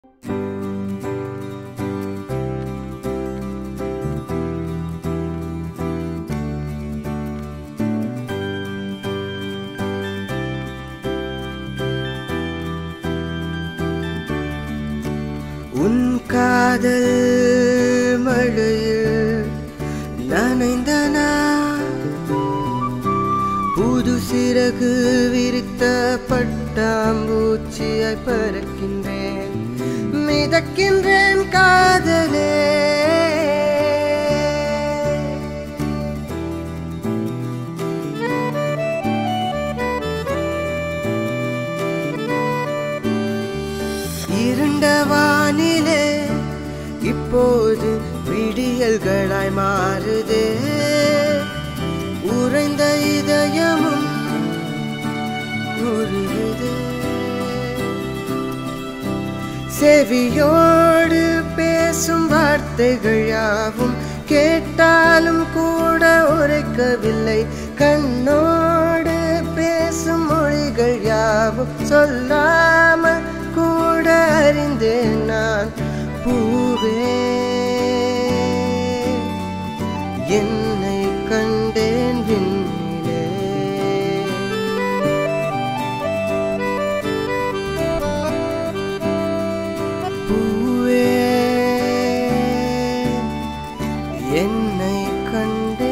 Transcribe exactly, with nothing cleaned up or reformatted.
உன் காதல் மழையில் நனைந்தனா புது சிறகு விரித்த பட்டாம்பூச்சியாய் பறக்கின்றேன், மிதக்கின்றேன் காதலே. இருண்ட வானிலே இப்போது விடியல்களாய் மாறுதே, உறைந்த இதயமும் உருகுதே. செவியோடு பேசும் வார்த்தைகள் யாவும் கேட்டாலும் கூட உரைக்கவில்லை, கண்ணோடு பேசும் மொழிகள் யாவும் சொல்லாமல் கூட அறிந்தேன் நான். பூவே, என்னை கண்டேன் விண்ணிலே. பூவே, என்னை கண்டேன்.